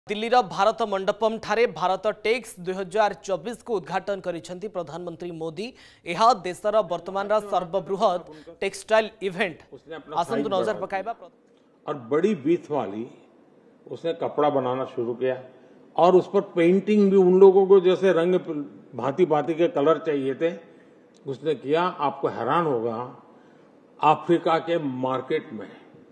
दिल्लीर भारत मंडपम ठारे भारत टेक्स 2024 को उद्घाटन करिसेंती प्रधानमंत्री मोदी। यह देशर वर्तमान सर्वबृहत टेक्सटाइल इवेंट आसंतु नजर पकाइबा और बड़ी बीथ वाली उसने कपड़ा बनाना शुरू किया और उस पर पेंटिंग भी उन लोगों को जैसे रंग भांति भांति के कलर चाहिए थे उसने किया। आपको हैरान होगा, अफ्रीका के मार्केट में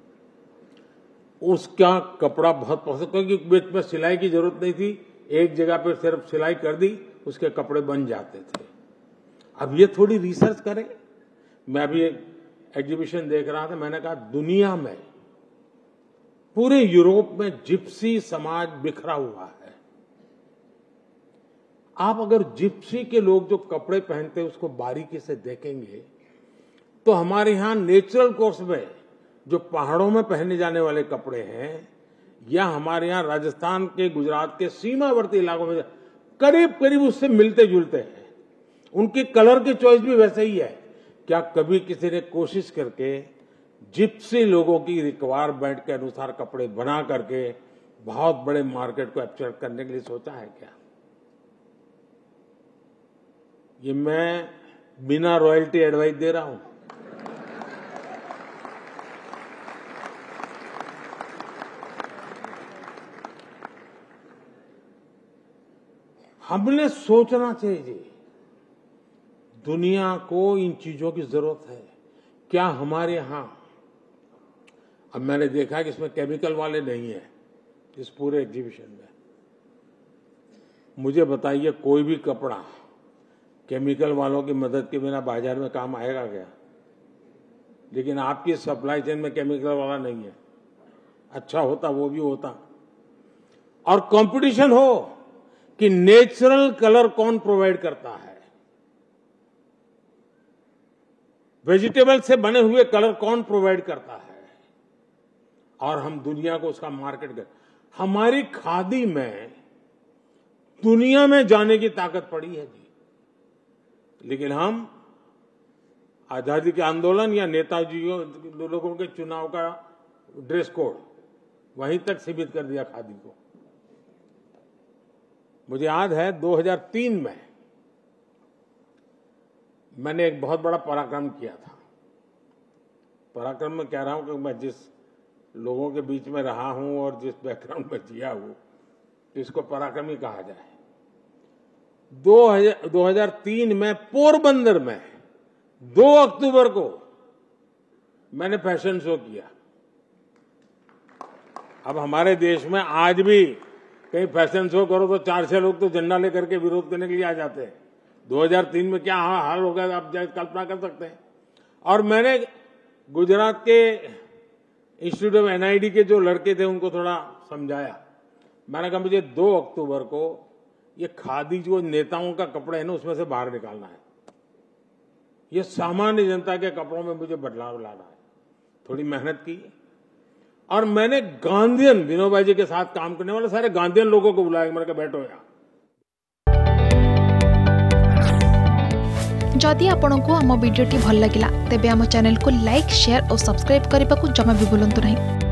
उसका कपड़ा बहुत पसंद, क्योंकि बीच में सिलाई की जरूरत नहीं थी, एक जगह पर सिर्फ सिलाई कर दी, उसके कपड़े बन जाते थे। अब ये थोड़ी रिसर्च करें। मैं अभी एक एग्जीबिशन देख रहा था, मैंने कहा दुनिया में पूरे यूरोप में जिप्सी समाज बिखरा हुआ है। आप अगर जिप्सी के लोग जो कपड़े पहनते हैं उसको बारीकी से देखेंगे तो हमारे यहां नेचुरल कोर्स में जो पहाड़ों में पहने जाने वाले कपड़े हैं या हमारे यहाँ राजस्थान के गुजरात के सीमावर्ती इलाकों में करीब करीब उससे मिलते जुलते हैं। उनके कलर की चॉइस भी वैसे ही है। क्या कभी किसी ने कोशिश करके जिप्सी लोगों की रिक्वायरमेंट के अनुसार कपड़े बना करके बहुत बड़े मार्केट को एब्सॉर्ब करने के लिए सोचा है क्या? ये मैं बिना रॉयल्टी एडवाइस दे रहा हूं। हमने सोचना चाहिए, दुनिया को इन चीजों की जरूरत है। क्या हमारे यहां, अब मैंने देखा कि इसमें केमिकल वाले नहीं है इस पूरे एग्जीबिशन में। मुझे बताइए कोई भी कपड़ा केमिकल वालों की मदद के बिना बाजार में काम आएगा क्या? लेकिन आपकी सप्लाई चेन में केमिकल वाला नहीं है। अच्छा होता वो भी होता, और कंपटीशन हो कि नेचुरल कलर कौन प्रोवाइड करता है, वेजिटेबल से बने हुए कलर कौन प्रोवाइड करता है, और हम दुनिया को उसका मार्केट कर। हमारी खादी में दुनिया में जाने की ताकत पड़ी है जी। लेकिन हम आजादी के आंदोलन या नेताजी लोगों के चुनाव का ड्रेस कोड वहीं तक सीमित कर दिया खादी को। मुझे याद है 2003 में मैंने एक बहुत बड़ा पराक्रम किया था। पराक्रम में कह रहा हूं कि मैं जिस लोगों के बीच में रहा हूं और जिस बैकग्राउंड में जिया हूं इसको पराक्रम ही कहा जाए। 2003 में पोरबंदर में 2 अक्टूबर को मैंने फैशन शो किया। अब हमारे देश में आज भी कहीं फैशन शो करो तो 4-6 लोग तो झंडा लेकर के विरोध करने के लिए आ जाते हैं। 2003 में क्या हाल होगा आप कल्पना कर सकते हैं। और मैंने गुजरात के इंस्टीट्यूट ऑफ NID के जो लड़के थे उनको थोड़ा समझाया। मैंने कहा मुझे 2 अक्टूबर को ये खादी जो नेताओं का कपड़ा है ना उसमें से बाहर निकालना है। ये सामान्य जनता के कपड़ों में मुझे बदलाव लाना है। थोड़ी मेहनत की और मैंने गांधीयन विनोबा जी के साथ काम करने वाले सारे गांधीयन लोगों को बुलाया। मैंने कहा बैठो यहाँ। जदि आपंक आम भिडी भल लगा तेब आम चैनल को लाइक, शेयर और सब्सक्राइब करने को जमा भी भूलु नहीं।